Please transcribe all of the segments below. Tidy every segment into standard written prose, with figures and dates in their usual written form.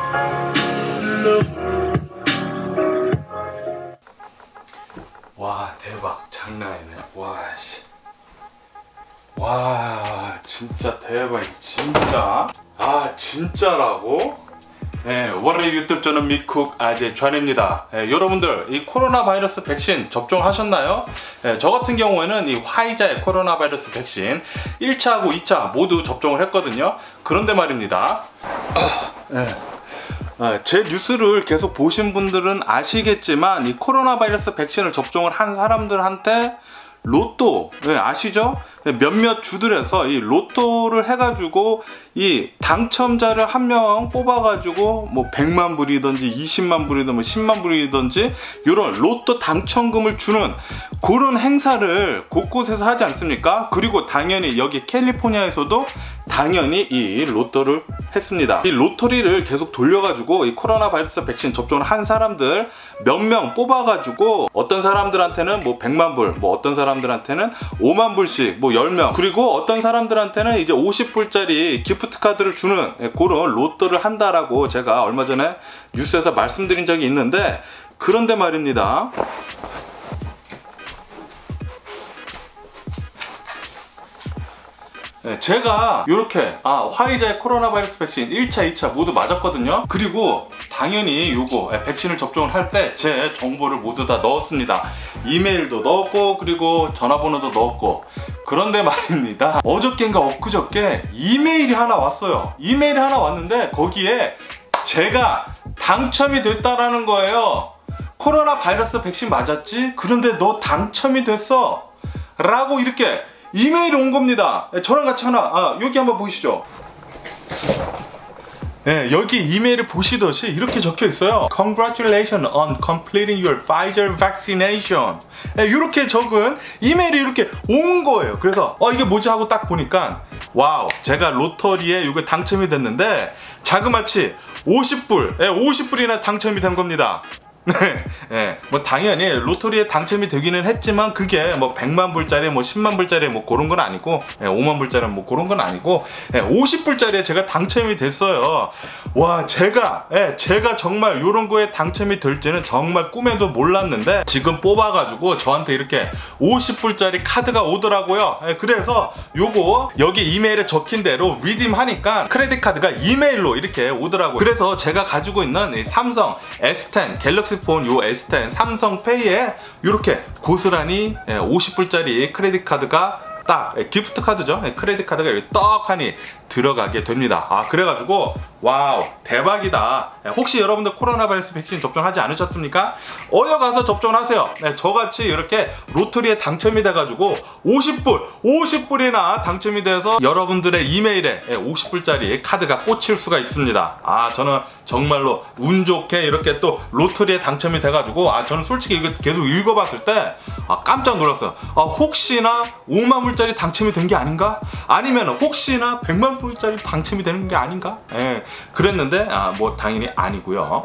와, 대박. 장난 아니네. 와, 씨. 와, 진짜 대박. 진짜. 아, 진짜라고? 네, 월요일 유튜브 저는 미쿡 아재 좌입니다. 네, 여러분들 이 코로나 바이러스 백신 접종하셨나요? 네, 저 같은 경우에는 이 화이자의 코로나 바이러스 백신 1차하고 2차 모두 접종을 했거든요. 그런데 말입니다. 제 뉴스를 계속 보신 분들은 아시겠지만 이 코로나 바이러스 백신을 접종을 한 사람들한테 로또, 아시죠? 몇몇 주들에서 이 로또를 해가지고 이 당첨자를 한 명 뽑아가지고 뭐 100만 불이든지 20만 불이든지 뭐 10만 불이든지 이런 로또 당첨금을 주는 그런 행사를 곳곳에서 하지 않습니까? 그리고 당연히 여기 캘리포니아에서도 당연히 이 로또를 했습니다. 이 로터리를 계속 돌려가지고 이 코로나 바이러스 백신 접종을 한 사람들 몇 명 뽑아가지고 어떤 사람들한테는 뭐 100만 불, 뭐 어떤 사람들한테는 5만 불씩 뭐 10명, 그리고 어떤 사람들한테는 이제 50불짜리 기프트 카드를 주는 그런 로또를 한다라고 제가 얼마 전에 뉴스에서 말씀드린 적이 있는데, 그런데 말입니다. 제가 이렇게 화이자의 코로나 바이러스 백신 1차, 2차 모두 맞았거든요. 그리고 당연히 요거 백신을 접종을 할 때 제 정보를 모두 다 넣었습니다. 이메일도 넣었고 그리고 전화번호도 넣었고. 그런데 말입니다, 어저께인가 엊그저께 이메일이 하나 왔어요. 이메일이 하나 왔는데 거기에 제가 당첨이 됐다라는 거예요. 코로나 바이러스 백신 맞았지? 그런데 너 당첨이 됐어 라고 이렇게 이메일이 온 겁니다. 저랑 같이 하나 여기 한번 보시죠. 네, 여기 이메일을 보시듯이 이렇게 적혀 있어요. Congratulations on completing your Pfizer vaccination. 네, 이렇게 적은 이메일이 이렇게 온 거예요. 그래서 이게 뭐지 하고 딱 보니까 와우, 제가 로터리에 이거 당첨이 됐는데 자그마치 50불, 50불이나 당첨이 된 겁니다. 뭐 당연히 로터리에 당첨이 되기는 했지만 그게 뭐 100만 불짜리 뭐 10만 불짜리 뭐 그런 건 아니고 5만 불짜리 뭐 그런 건 아니고 50불짜리에 제가 당첨이 됐어요. 와, 제가 정말 요런 거에 당첨이 될지는 정말 꿈에도 몰랐는데 지금 뽑아가지고 저한테 이렇게 50불짜리 카드가 오더라고요. 그래서 요거 여기 이메일에 적힌 대로 리딤 하니까 크레딧 카드가 이메일로 이렇게 오더라고요. 그래서 제가 가지고 있는 이 삼성 S10 갤럭시 폰 요 S10 삼성페이에 이렇게 고스란히 50불짜리 크레딧 카드가 딱 기프트 카드죠. 크레딧 카드가 이렇게 떡하니 들어가게 됩니다. 그래가지고 와우, 대박이다. 혹시 여러분들 코로나 바이러스 백신 접종하지 않으셨습니까? 어여 가서 접종하세요. 저같이 이렇게 로터리에 당첨이 돼가지고 50불이나 당첨이 돼서 여러분들의 이메일에 50불짜리 카드가 꽂힐 수가 있습니다. 저는 정말로 운 좋게 이렇게 또 로터리에 당첨이 돼가지고 저는 솔직히 이거 계속 읽어봤을 때 깜짝 놀랐어요. 혹시나 5만 불짜리 당첨이 된 게 아닌가? 아니면 혹시나 100만 불짜리 당첨이 되는 게 아닌가? 그랬는데 뭐 당연히 아니고요.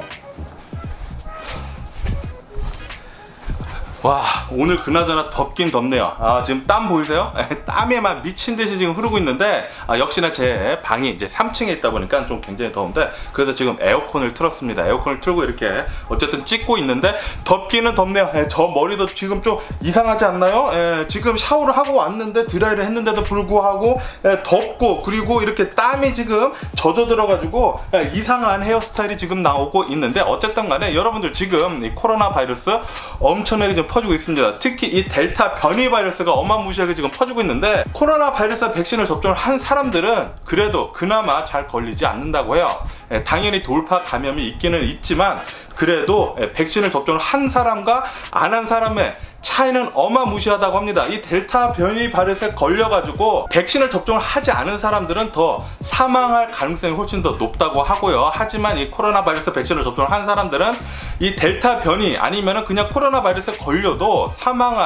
와, 오늘 그나저나 덥긴 덥네요. 지금 땀 보이세요? 땀이 막 미친듯이 지금 흐르고 있는데 역시나 제 방이 이제 3층에 있다 보니까 좀 굉장히 더운데, 그래서 지금 에어컨을 틀었습니다. 에어컨을 틀고 이렇게 어쨌든 찍고 있는데 덥기는 덥네요. 저 머리도 지금 좀 이상하지 않나요? 지금 샤워를 하고 왔는데 드라이를 했는데도 불구하고 덥고, 그리고 이렇게 땀이 지금 젖어 들어가지고 이상한 헤어스타일이 지금 나오고 있는데, 어쨌든 간에 여러분들 지금 이 코로나 바이러스 엄청나게 좀 퍼지고 있습니다. 특히 이 델타 변이 바이러스가 어마무시하게 지금 퍼지고 있는데, 코로나 바이러스 백신을 접종을 한 사람들은 그래도 그나마 잘 걸리지 않는다고 해요. 당연히 돌파 감염이 있기는 있지만 그래도 백신을 접종을 한 사람과 안 한 사람의 차이는 어마무시하다고 합니다. 이 델타 변이 바이러스에 걸려가지고 백신을 접종을 하지 않은 사람들은 더 사망할 가능성이 훨씬 더 높다고 하고요. 하지만 이 코로나 바이러스 백신을 접종을 한 사람들은 이 델타 변이 아니면 그냥 코로나 바이러스에 걸려도 사망할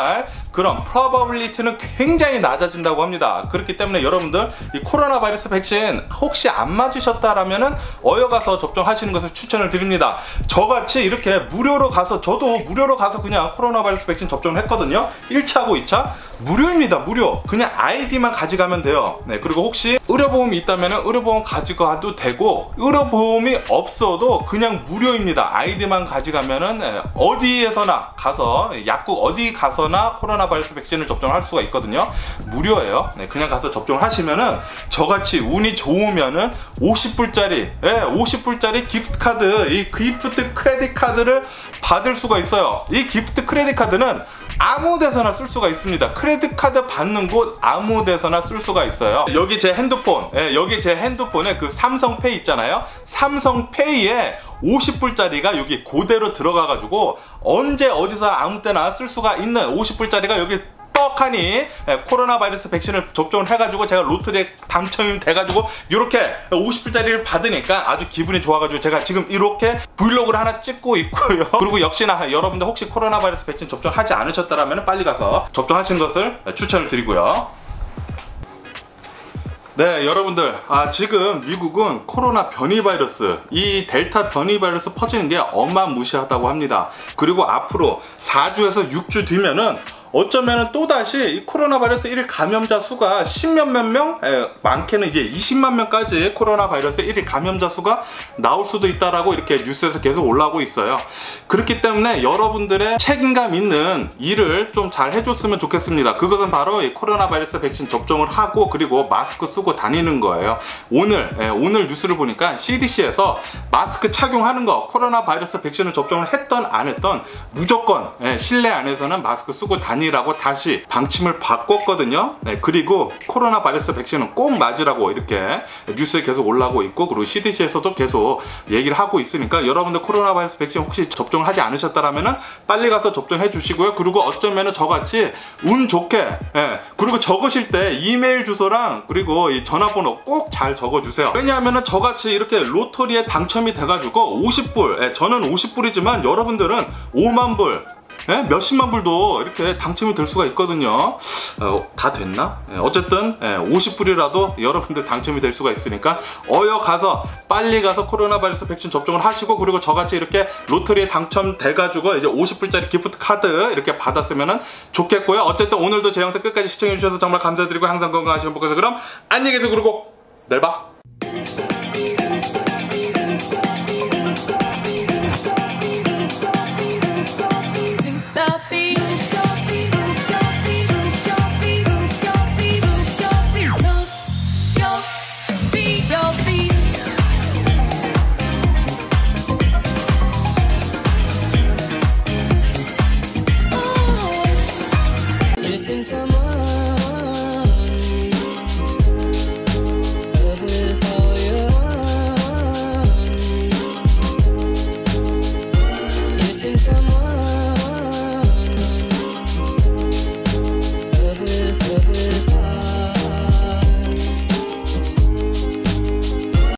그럼 probability는 굉장히 낮아진다고 합니다. 그렇기 때문에 여러분들 이 코로나 바이러스 백신 혹시 안 맞으셨다라면은 어여가서 접종하시는 것을 추천을 드립니다. 저같이 이렇게 무료로 가서, 저도 무료로 가서 그냥 코로나 바이러스 백신 접종을 했거든요. 1차하고 2차 무료입니다. 무료. 그냥 아이디만 가져가면 돼요. 네, 그리고 혹시 의료보험이 있다면 의료보험 가져가도 되고, 의료보험이 없어도 그냥 무료입니다. 아이디만 가져가면은 어디에서나 가서, 약국 어디 가서나 코로나 바이러스 백신을 접종할 수가 있거든요. 무료예요. 네, 그냥 가서 접종을 하시면은 저같이 운이 좋으면은 50불짜리 50불짜리 기프트 카드, 이 기프트 크레딧 카드를 받을 수가 있어요. 이 기프트 크레딧 카드는 아무 데서나 쓸 수가 있습니다. 크레딧 카드 받는 곳 아무 데서나 쓸 수가 있어요. 여기 제 핸드폰, 여기 제 핸드폰에 그 삼성페이 있잖아요. 삼성페이에 50불짜리가 여기 그대로 들어가가지고 언제 어디서 아무 때나 쓸 수가 있는 50불짜리가 여기 떡하니 코로나 바이러스 백신을 접종을 해가지고 제가 로터리에 당첨이 돼가지고 이렇게 50불짜리를 받으니까 아주 기분이 좋아가지고 제가 지금 이렇게 브이로그를 하나 찍고 있고요. 그리고 역시나 여러분들 혹시 코로나 바이러스 백신 접종하지 않으셨다면 빨리 가서 접종하시는 것을 추천을 드리고요. 네, 여러분들, 지금 미국은 코로나 변이 바이러스, 이 델타 변이 바이러스 퍼지는 게 어마무시하다고 합니다. 그리고 앞으로 4주에서 6주 뒤면은 어쩌면은 또다시 이 코로나 바이러스 1일 감염자 수가 10몇몇 명, 많게는 이제 20만 명까지 코로나 바이러스 1일 감염자 수가 나올 수도 있다라고 이렇게 뉴스에서 계속 올라오고 있어요. 그렇기 때문에 여러분들의 책임감 있는 일을 좀 잘 해줬으면 좋겠습니다. 그것은 바로 이 코로나 바이러스 백신 접종을 하고 그리고 마스크 쓰고 다니는 거예요. 오늘 뉴스를 보니까 CDC에서 마스크 착용하는 거, 코로나 바이러스 백신을 접종을 했던 안 했던 무조건 실내 안에서는 마스크 쓰고 다니라고 다시 방침을 바꿨거든요. 네, 그리고 코로나 바이러스 백신은 꼭 맞으라고 이렇게 뉴스에 계속 올라오고 있고, 그리고 CDC에서도 계속 얘기를 하고 있으니까 여러분들 코로나 바이러스 백신 혹시 접종을 하지 않으셨다라면은 빨리 가서 접종해 주시고요. 그리고 어쩌면은 저같이 운 좋게, 그리고 적으실 때 이메일 주소랑 그리고 이 전화번호 꼭 잘 적어주세요. 왜냐하면은 저같이 이렇게 로터리에 당첨이 돼가지고 50불, 저는 50불이지만 여러분들은 5만 불, 몇십만 불도 이렇게 당첨이 될 수가 있거든요. 다 됐나? 어쨌든 50불이라도 여러분들 당첨이 될 수가 있으니까 어여 가서 빨리 가서 코로나 바이러스 백신 접종을 하시고, 그리고 저같이 이렇게 로터리에 당첨돼가지고 이제 50불짜리 기프트 카드 이렇게 받았으면 좋겠고요. 어쨌든 오늘도 제 영상 끝까지 시청해주셔서 정말 감사드리고 항상 건강하시고 행복하세요. 그럼 안녕히 계세요. 그리고 내일 봐. Missing someone, with all your own. Missing someone.